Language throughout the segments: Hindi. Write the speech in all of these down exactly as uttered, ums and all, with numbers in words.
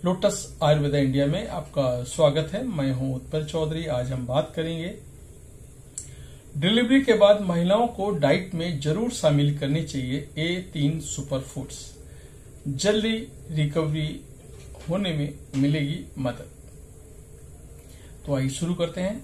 लोटस आयुर्वेदा इंडिया में आपका स्वागत है। मैं हूं उत्पल चौधरी। आज हम बात करेंगे डिलीवरी के बाद महिलाओं को डाइट में जरूर शामिल करनी चाहिए ए तीन सुपर फूड्स। जल्दी रिकवरी होने में मिलेगी मदद। तो आइए शुरू करते हैं।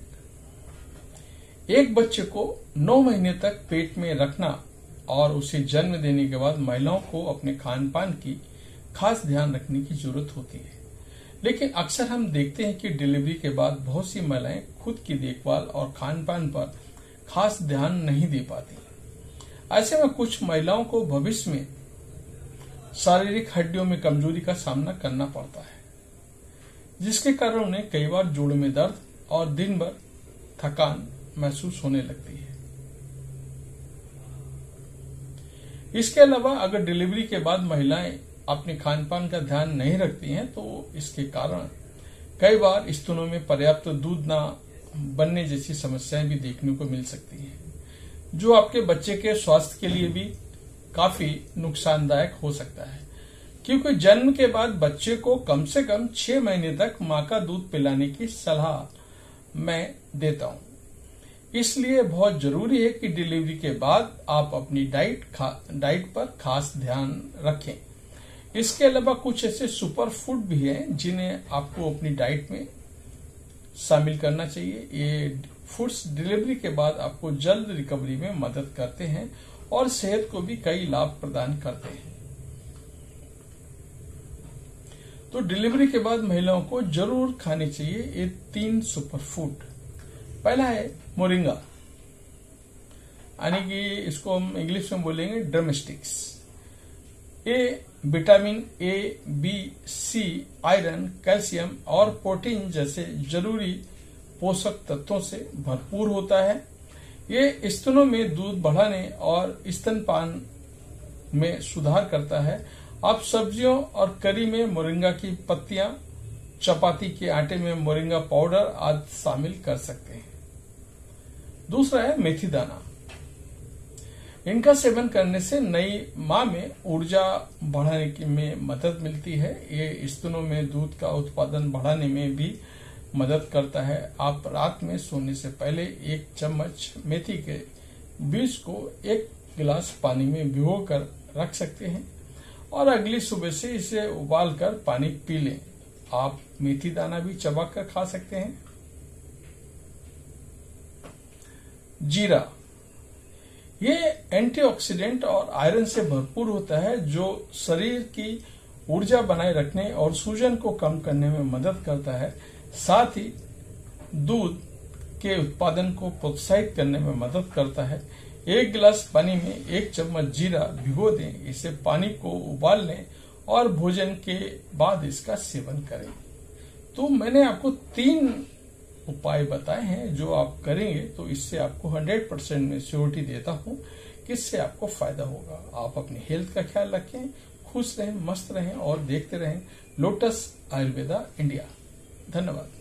एक बच्चे को नौ महीने तक पेट में रखना और उसे जन्म देने के बाद महिलाओं को अपने खान पान की खास ध्यान रखने की जरूरत होती है। लेकिन अक्सर हम देखते हैं कि डिलीवरी के बाद बहुत सी महिलाएं खुद की देखभाल और खान पान पर खास ध्यान नहीं दे पाती। ऐसे में कुछ महिलाओं को भविष्य में शारीरिक हड्डियों में कमजोरी का सामना करना पड़ता है, जिसके कारण उन्हें कई बार जोड़ों में दर्द और दिन भर थकान महसूस होने लगती है। इसके अलावा अगर डिलीवरी के बाद महिलाएं अपने खान पान का ध्यान नहीं रखती हैं तो इसके कारण कई बार स्तनों में पर्याप्त दूध न बनने जैसी समस्याएं भी देखने को मिल सकती हैं, जो आपके बच्चे के स्वास्थ्य के लिए भी काफी नुकसानदायक हो सकता है। क्योंकि जन्म के बाद बच्चे को कम से कम छह महीने तक मां का दूध पिलाने की सलाह मैं देता हूं। इसलिए बहुत जरूरी है कि डिलीवरी के बाद आप अपनी डाइट डाइट पर खास ध्यान रखें। इसके अलावा कुछ ऐसे सुपर फूड भी हैं जिन्हें आपको अपनी डाइट में शामिल करना चाहिए। ये फूड्स डिलीवरी के बाद आपको जल्द रिकवरी में मदद करते हैं और सेहत को भी कई लाभ प्रदान करते हैं। तो डिलीवरी के बाद महिलाओं को जरूर खाने चाहिए ये तीन सुपर फूड। पहला है मोरिंगा, यानी कि इसको हम इंग्लिश में बोलेंगे ड्रमस्टिक्स। ये vitamin A, B, C, iron, calcium और प्रोटीन जैसे जरूरी पोषक तत्वों से भरपूर होता है। ये स्तनों में दूध बढ़ाने और स्तनपान में सुधार करता है। आप सब्जियों और करी में मोरिंगा की पत्तियां, चपाती के आटे में मोरिंगा पाउडर आदि शामिल कर सकते हैं। दूसरा है मेथी दाना। इनका सेवन करने से नई मां में ऊर्जा बढ़ाने में मदद मिलती है। ये स्तनों में दूध का उत्पादन बढ़ाने में भी मदद करता है। आप रात में सोने से पहले एक चम्मच मेथी के बीज को एक गिलास पानी में भिगोकर रख सकते हैं और अगली सुबह से इसे उबालकर पानी पी लें। आप मेथी दाना भी चबाकर खा सकते हैं। जीरा, ये एंटीऑक्सीडेंट और आयरन से भरपूर होता है, जो शरीर की ऊर्जा बनाए रखने और सूजन को कम करने में मदद करता है। साथ ही दूध के उत्पादन को प्रोत्साहित करने में मदद करता है। एक गिलास पानी में एक चम्मच जीरा भिगो दें, इसे पानी को उबाल लें और भोजन के बाद इसका सेवन करें। तो मैंने आपको तीन उपाय बताए हैं, जो आप करेंगे तो इससे आपको हंड्रेड परसेंट में श्योरिटी देता हूं कि इससे आपको फायदा होगा। आप अपनी हेल्थ का ख्याल रखें, खुश रहें, मस्त रहें और देखते रहें लोटस आयुर्वेदा इंडिया। धन्यवाद।